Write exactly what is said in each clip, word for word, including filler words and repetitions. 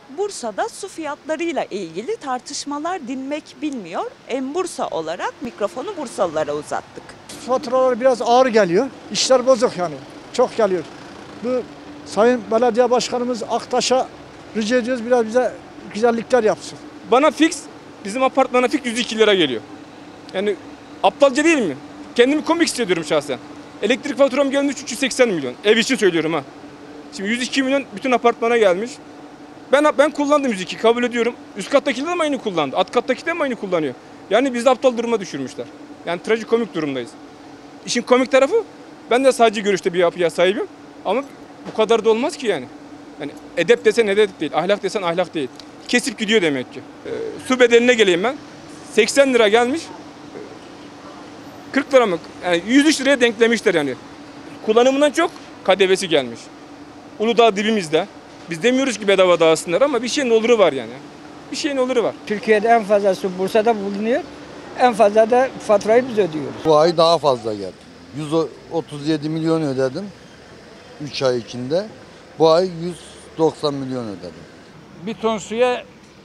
Bursa'da su fiyatlarıyla ilgili tartışmalar dinmek bilmiyor. En Bursa olarak mikrofonu Bursalılara uzattık. Faturalar biraz ağır geliyor. İşler bozuk yani. Çok geliyor. Bu Sayın Belediye Başkanımız Aktaş'a rica ediyoruz, biraz bize güzellikler yapsın. Bana fix, bizim apartmana fix yüz iki lira geliyor. Yani aptalca değil mi? Kendimi komik hissediyorum şahsen. Elektrik faturam gelmiş üç yüz seksen milyon. Ev için söylüyorum ha. Şimdi yüz iki milyon bütün apartmana gelmiş. Ben ben kullandım yüz iki, kabul ediyorum. Üst kattakiler de mi aynı kullandı? Alt kattakiler de mi aynı kullanıyor? Yani bizi aptal duruma düşürmüşler. Yani trajikomik durumdayız. İşin komik tarafı, ben de sadece görüşte bir yapıya sahibim. Ama bu kadar da olmaz ki yani. Yani edep desen edep değil, ahlak desen ahlak değil. Kesip gidiyor demek ki. Ee, su bedeline geleyim ben. seksen lira gelmiş. kırk lira mı? Yani yüz üç liraya denklemişler yani. Kullanımından çok K D V'si gelmiş. Uludağ dibimizde. Biz demiyoruz ki bedava dağıtsınlar ama bir şeyin oluru var yani. Bir şeyin oluru var. Türkiye'de en fazla su Bursa'da bulunuyor. En fazla da faturayı biz ödüyoruz. Bu ay daha fazla geldi. yüz otuz yedi milyon ödedim üç ay içinde. Bu ay yüz doksan milyon ödedim. Bir ton suya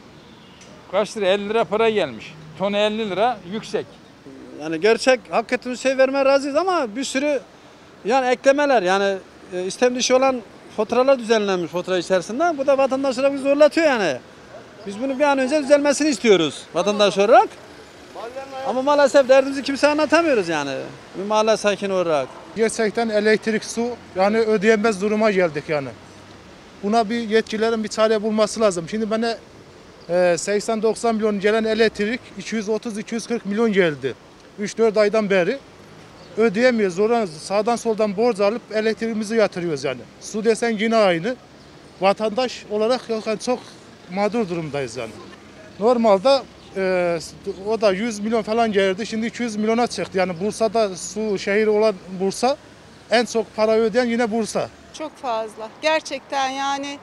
kaç lira? elli lira para gelmiş. Tonu elli lira yüksek. Yani gerçek hakikaten şey vermeye razıyız ama bir sürü yani eklemeler yani e, istem dışı olan faturalar düzenlenmiş fatura içerisinde. Bu da vatandaşları zorlatıyor yani. Biz bunu bir an önce düzelmesini istiyoruz vatandaş olarak. Ama maalesef derdimizi kimseye anlatamıyoruz yani. Bir mahalle sakini olarak. Gerçekten elektrik, su yani ödeyemez duruma geldik yani. Buna bir yetkililerin bir çare bulması lazım. Şimdi bana e, seksen doksan milyon gelen elektrik iki yüz otuz iki yüz kırk milyon geldi. üç dört aydan beri ödeyemiyoruz. Oradan sağdan soldan borç alıp elektriğimizi yatırıyoruz yani. Su desen yine aynı. Vatandaş olarak yani çok mağdur durumdayız yani. Normalde e, o da yüz milyon falan geldi. Şimdi iki yüz milyona çıktı. Yani Bursa'da su şehri olan Bursa, en çok para ödeyen yine Bursa. Çok fazla. Gerçekten yani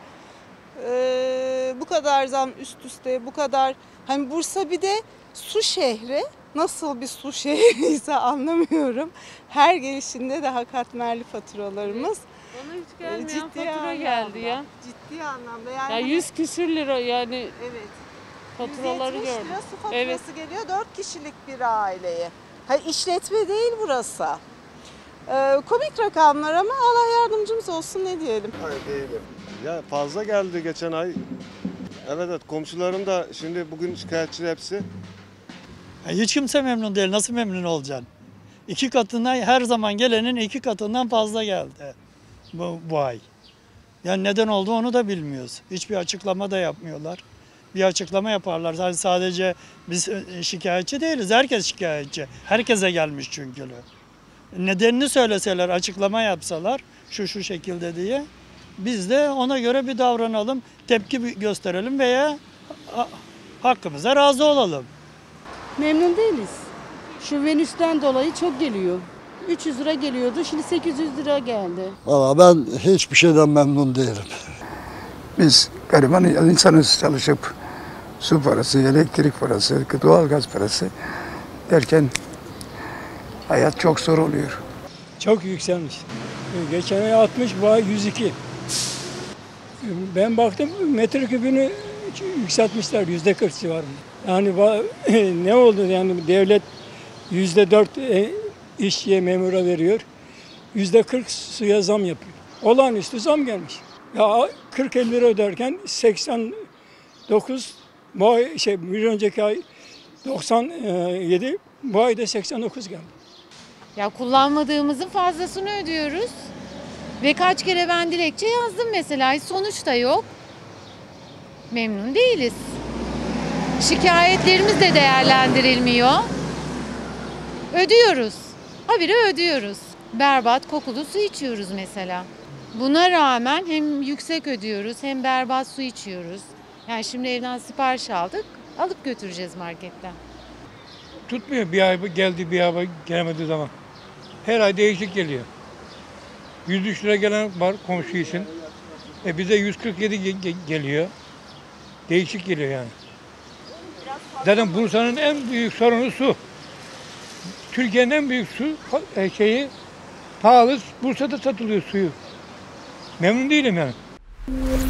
e, bu kadar zam üst üste, bu kadar hani Bursa bir de su şehri. Nasıl bir su şehriyse anlamıyorum. Her gelişinde daha katmerli faturalarımız. Bana hiç gelmeyen ciddi fatura anlamda, geldi ya. Ciddi anlamda. Yani Ya yüz küsür lira yani evet. faturaları yüz yetmiş gördüm. lira su faturası Evet. geliyor dört kişilik bir aileye. Ha, işletme değil burası. Ee, komik rakamlar ama Allah yardımcımız olsun ne diyelim. Hayır değilim. Ya fazla geldi geçen ay. Evet evet komşularım da şimdi bugün şikayetçi hepsi. Hiç kimse memnun değil. Nasıl memnun olacaksın? İki katından her zaman gelenin iki katından fazla geldi bu, bu ay. Yani neden oldu onu da bilmiyoruz. Hiçbir açıklama da yapmıyorlar. Bir açıklama yaparlar. Yani sadece biz şikayetçi değiliz. Herkes şikayetçi. Herkese gelmiş çünkü. Nedenini söyleseler, açıklama yapsalar şu şu şekilde diye biz de ona göre bir davranalım, tepki gösterelim veya hakkımıza razı olalım. Memnun değiliz. Şu Venüs'ten dolayı çok geliyor. üç yüz lira geliyordu, şimdi sekiz yüz lira geldi. Valla ben hiçbir şeyden memnun değilim. Biz gariban insanız, çalışıp su parası, elektrik parası, doğalgaz parası derken hayat çok zor oluyor. Çok yükselmiş. Geçen ay altmış, bu ay yüz iki. Ben baktım metreküpünü yükseltmişler yüzde kırk civarında. Yani ne oldu yani devlet yüzde dört işçiye memura veriyor. Yüzde kırk suya zam yapıyor. Olağanüstü zam gelmiş. Ya kırk elli lira öderken seksen dokuz bu ay şey bir önceki ay doksan yedi bu ayda seksen dokuz geldi. Ya kullanmadığımızın fazlasını ödüyoruz. Ve kaç kere ben dilekçe yazdım mesela. Hiç sonuç da yok. Memnun değiliz. Şikayetlerimiz de değerlendirilmiyor. Ödüyoruz. Habire ödüyoruz. Berbat kokulu su içiyoruz mesela. Buna rağmen hem yüksek ödüyoruz hem berbat su içiyoruz. Yani şimdi evden sipariş aldık. Alıp götüreceğiz marketten. Tutmuyor bir ay geldi bir ay gelmediği zaman. Her ay değişik geliyor. yüz üç lira gelen var komşu için. E bize yüz kırk yedi ge- geliyor. Değişik geliyor yani. Zaten Bursa'nın en büyük sorunu su. Türkiye'nin en büyük su şeyi pahalı. Bursa'da satılıyor suyu. Memnun değilim yani.